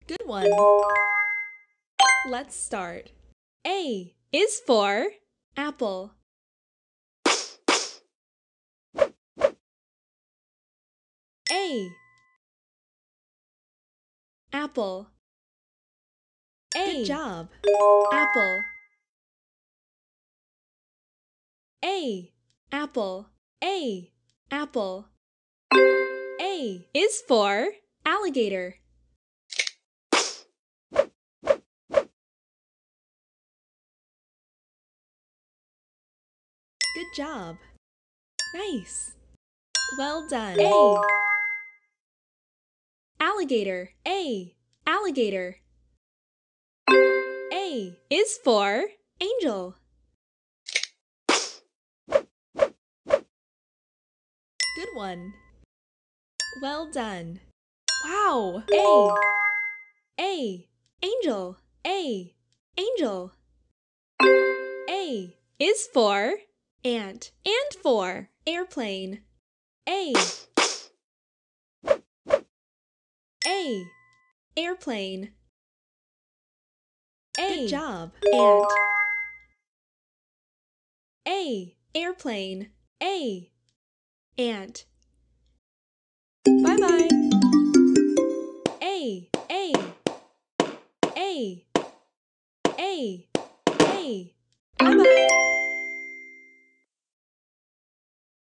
Good one. Let's start. A is for apple. A. Apple. A. Good job. Apple. A. Apple. A. Apple. A is for alligator. Good job. Nice. Well done. A. Alligator. A. Alligator. A is for angel. Good one. Well done. Wow. A. Angel. A. Angel. A is for ant and for airplane. A. A. Airplane. A. Good job. Ant. A. Airplane. A. Ant. Bye-bye. A. A. A. Bye-bye.